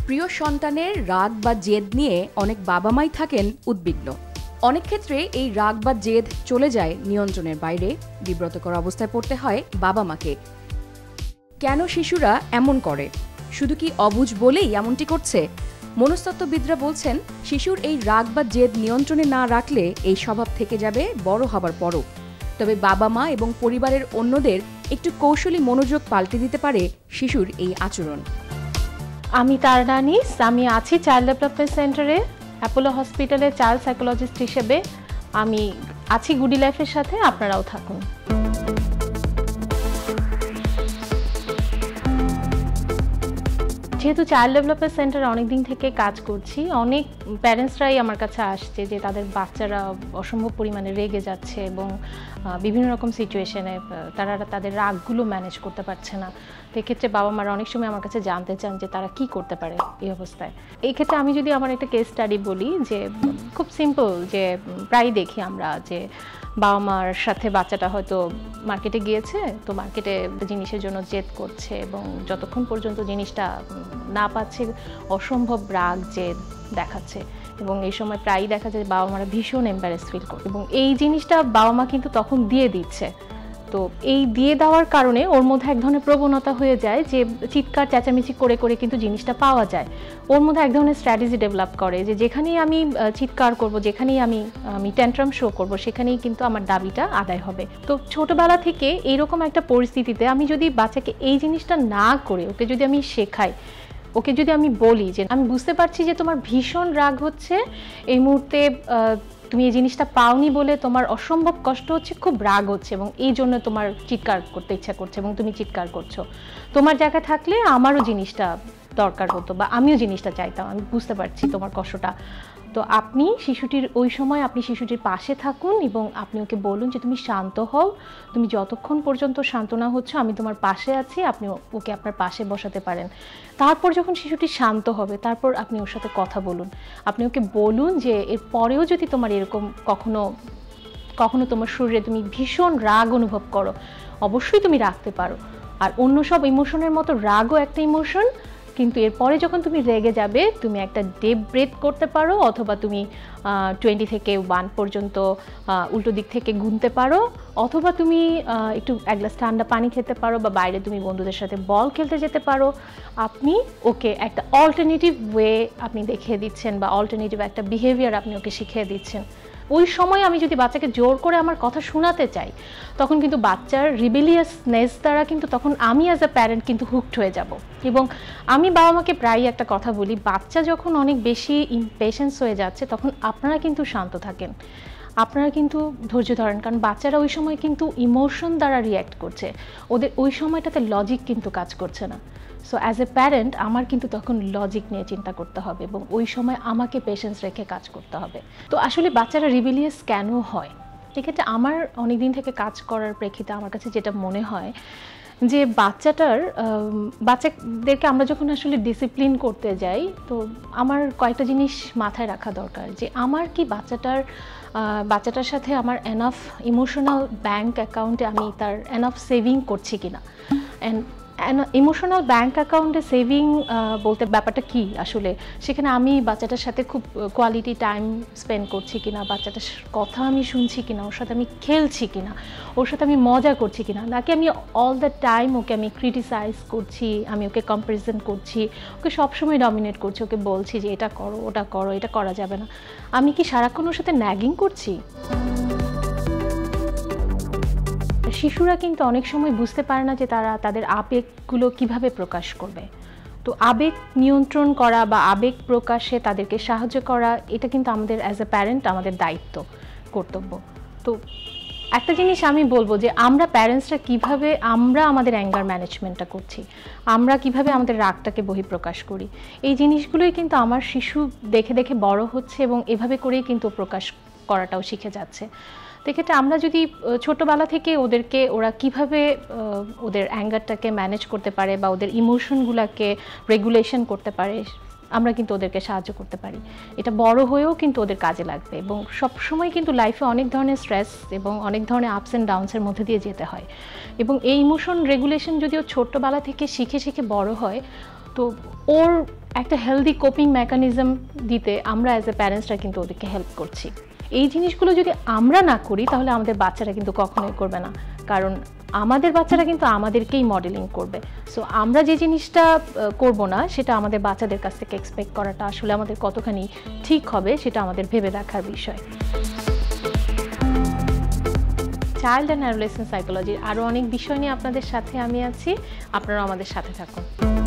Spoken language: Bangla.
প্রিয় সন্তানের রাগ বা জেদ নিয়ে অনেক বাবা মাই থাকেন উদ্বিগ্ন। অনেক ক্ষেত্রে এই রাগ বা জেদ চলে যায় নিয়ন্ত্রণের বাইরে, বিব্রতকর অবস্থায় পড়তে হয় বাবা মাকে। কেন শিশুরা এমন করে? শুধু কি অবুঝ বলেই এমনটি করছে? মনস্তত্ত্ববিদরা বলছেন, শিশুর এই রাগ বা জেদ নিয়ন্ত্রণে না রাখলে এই স্বভাব থেকে যাবে বড় হবার পরও। তবে বাবা মা এবং পরিবারের অন্যদের একটু কৌশলী মনোযোগ পাল্টে দিতে পারে শিশুর এই আচরণ। আমি তারা আনিস, আমি আছি চাইল্ড ডেভেলপমেন্ট সেন্টারে, অ্যাপোলো হসপিটালে চাইল্ড সাইকোলজিস্ট হিসেবে। আমি আছি গুডি লাইফের সাথে, আপনারাও থাকুন। যেহেতু চাইল্ড ডেভেলপমেন্ট সেন্টারে অনেক দিন থেকে কাজ করছি, অনেক প্যারেন্টসরাই আমার কাছে আসছে যে তাদের বাচ্চারা অসম্ভব পরিমাণে রেগে যাচ্ছে এবং বিভিন্ন রকম সিচুয়েশনে তারা তাদের রাগগুলো ম্যানেজ করতে পারছে না। তো এক্ষেত্রে বাবা মারা অনেক সময় আমার কাছে জানতে চান যে তারা কি করতে পারে এই অবস্থায়। এই ক্ষেত্রে আমি যদি আমার একটা কেস স্টাডি বলি, যে খুব সিম্পল, যে প্রায় দেখি আমরা যে বাবা মার সাথে বাচ্চাটা হয়তো মার্কেটে গিয়েছে, তো মার্কেটে জিনিসের জন্য জেদ করছে এবং যতক্ষণ পর্যন্ত জিনিসটা না পাচ্ছে অসম্ভব রাগ জেদ দেখাচ্ছে। এবং এই সময় প্রায়ই দেখা যায় বাবা মারা ভীষণ এম্বারেস ফিল করে এবং এই জিনিসটা বাবা মা কিন্তু তখন দিয়ে দিচ্ছে। তো এই দিয়ে দেওয়ার কারণে ওর মধ্যে এক ধরনের প্রবণতা হয়ে যায় যে চিৎকার চেঁচামেচি করে করে কিন্তু জিনিসটা পাওয়া যায়। ওর মধ্যে এক ধরনের স্ট্র্যাটেজি ডেভেলপ করে যে যেখানেই আমি চিৎকার করব, যেখানেই আমি ট্যান্ট্রাম শো করব, সেখানেই কিন্তু আমার দাবিটা আদায় হবে। তো ছোটবেলা থেকে এইরকম একটা পরিস্থিতিতে আমি যদি বাচ্চাকে এই জিনিসটা না করে ওকে যদি আমি শেখাই, ওকে যদি আমি বলি যে আমি বুঝতে পারছি যে তোমার ভীষণ রাগ হচ্ছে, এই মুহূর্তে তুমি এই জিনিসটা পাওনি বলে তোমার অসম্ভব কষ্ট হচ্ছে, খুব রাগ হচ্ছে এবং এই জন্য তোমার চিৎকার করতে ইচ্ছা করছে এবং তুমি চিৎকার করছো। তোমার জায়গায় থাকলে আমারও জিনিসটা দরকার হতো বা আমিও জিনিসটা চাইতাম, আমি বুঝতে পারছি তোমার কষ্টটা। তো আপনি শিশুটির ওই সময় আপনি শিশুটির পাশে থাকুন এবং আপনি ওকে বলুন যে তুমি শান্ত হও, তুমি যতক্ষণ পর্যন্ত শান্ত না হচ্ছ আমি তোমার পাশে আছি। আপনি ওকে আপনার পাশে বসাতে পারেন। তারপর যখন শিশুটি শান্ত হবে তারপর আপনি ওর সাথে কথা বলুন। আপনি ওকে বলুন যে এর পরেও যদি তোমার এরকম কখনো তোমার শরীরে তুমি ভীষণ রাগ অনুভব করো, অবশ্যই তুমি রাখতে পারো। আর অন্য সব ইমোশনের মতো রাগও একটা ইমোশন, কিন্তু এরপরে যখন তুমি রেগে যাবে তুমি একটা ডিপ ব্রেথ করতে পারো, অথবা তুমি 20 থেকে 1 পর্যন্ত উল্টো দিক থেকে গুনতে পারো, অথবা তুমি একটু এক গ্লাস ঠান্ডা পানি খেতে পারো, বা বাইরে তুমি বন্ধুদের সাথে বল খেলতে যেতে পারো। আপনি ওকে একটা অল্টারনেটিভ ওয়ে আপনি দেখিয়ে দিচ্ছেন বা অল্টারনেটিভ একটা বিহেভিয়ার আপনি ওকে শিখিয়ে দিচ্ছেন। ওই সময় আমি যদি বাচ্চাকে জোর করে আমার কথা শোনাতে চাই, তখন কিন্তু বাচ্চার রিবেলিয়াসনেস দ্বারা কিন্তু তখন আমি অ্যাজ আ প্যারেন্ট কিন্তু হুকড হয়ে যাব। এবং আমি বাবা মাকে প্রায়ই একটা কথা বলি, বাচ্চা যখন অনেক বেশি ইমপেশেন্স হয়ে যাচ্ছে তখন আপনারা কিন্তু শান্ত থাকেন, আপনারা কিন্তু ধৈর্য ধরেন, কারণ বাচ্চারা ওই সময় কিন্তু ইমোশন দ্বারা রিয়্যাক্ট করছে, ওদের ওই সময়টাতে লজিক কিন্তু কাজ করছে না। সো অ্যাজ এ প্যারেন্ট আমার কিন্তু তখন লজিক নিয়ে চিন্তা করতে হবে এবং ওই সময় আমাকে পেশেন্স রেখে কাজ করতে হবে। তো আসলে বাচ্চারা রিবেলিয়াস কেন হয়, এক্ষেত্রে আমার অনেক দিন থেকে কাজ করার প্রেক্ষিতে আমার কাছে যেটা মনে হয় যে বাচ্চাদেরকে আমরা যখন আসলে ডিসিপ্লিন করতে যাই, তো আমার কয়েকটা জিনিস মাথায় রাখা দরকার যে আমার কি বাচ্চাটার সাথে আমার এনাফ ইমোশনাল ব্যাংক অ্যাকাউন্টে আমি তার এনাফ সেভিং করছি কিনা। ইমোশনাল ব্যাংক অ্যাকাউন্টে সেভিং বলতে ব্যাপারটা কি আসলে, সেখানে আমি বাচ্চাটার সাথে খুব কোয়ালিটি টাইম স্পেন্ড করছি কিনা, বাচ্চাটার কথা আমি শুনছি কিনা, ওর সাথে আমি খেলছি কিনা, ওর সাথে আমি মজা করছি কিনা, নাকি আমি অল দ্য টাইম ওকে আমি ক্রিটিসাইজ করছি, আমি ওকে কম্প্যারিজন করছি, ওকে সবসময় ডমিনেট করছি, ওকে বলছি যে এটা করো ওটা করো, এটা করা যাবে না। আমি কি সারাক্ষণ ওর সাথে ন্যাগিং করছি? শিশুরা কিন্তু অনেক সময় বুঝতে পারে না যে তারা তাদের আবেগগুলো কিভাবে প্রকাশ করবে। তো আবেগ নিয়ন্ত্রণ করা বা আবেগ প্রকাশে তাদেরকে সাহায্য করা, এটা কিন্তু আমাদের অ্যাজ এ প্যারেন্ট আমাদের দায়িত্ব, কর্তব্য। তো একটা জিনিস আমি বলবো যে আমরা প্যারেন্টসরা কিভাবে আমরা আমাদের অ্যাঙ্গার ম্যানেজমেন্টটা করছি, আমরা কিভাবে আমাদের রাগটাকে বহিঃপ্রকাশ করি, এই জিনিসগুলোই কিন্তু আমার শিশু দেখে দেখে বড় হচ্ছে এবং এভাবে করেই কিন্তু প্রকাশ করাটাও শিখে যাচ্ছে। তো এক্ষেত্রে আমরা যদি ছোটোবেলা থেকে ওরা কিভাবে ওদের অ্যাঙ্গারটাকে ম্যানেজ করতে পারে বা ওদের ইমোশনগুলোকে রেগুলেশন করতে পারে, আমরা কিন্তু ওদেরকে সাহায্য করতে পারি। এটা বড় হয়েও কিন্তু ওদের কাজে লাগবে। এবং সবসময় কিন্তু লাইফে অনেক ধরনের স্ট্রেস এবং অনেক ধরনের আপস অ্যান্ড ডাউনসের মধ্যে দিয়ে যেতে হয়, এবং এই ইমোশন রেগুলেশন যদিও ছোট্টবেলা থেকে শিখে শিখে বড় হয়, তো ওর একটা হেলদি কোপিং মেকানিজম দিতে আমরা অ্যাজ এ প্যারেন্টসরা কিন্তু ওদেরকে হেল্প করছি। এই জিনিসগুলো যদি আমরা না করি তাহলে আমাদের বাচ্চারা কিন্তু কখনোই করবে না, কারণ আমাদের বাচ্চারা কিন্তু আমাদেরকেই মডেলিং করবে। সো আমরা যে জিনিসটা করব না সেটা আমাদের বাচ্চাদের কাছ থেকে এক্সপেক্ট করাটা আসলে আমাদের কতখানি ঠিক হবে সেটা আমাদের ভেবে দেখার বিষয়। চাইল্ড অ্যান্ড অ্যাডোলেসেন্ট সাইকোলজির আরও অনেক বিষয় নিয়ে আপনাদের সাথে আমি আছি, আপনারা আমাদের সাথে থাকুন।